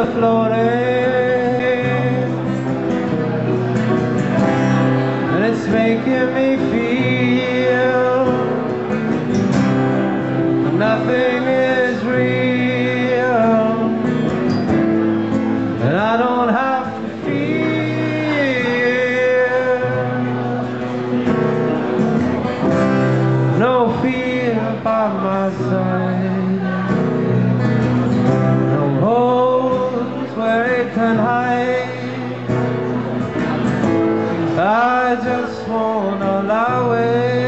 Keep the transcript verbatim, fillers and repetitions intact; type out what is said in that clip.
floating, and it's making me feel nothing is real, and I don't have to fear, no fear by my side, no holes where it can hide. I just wanna lie awake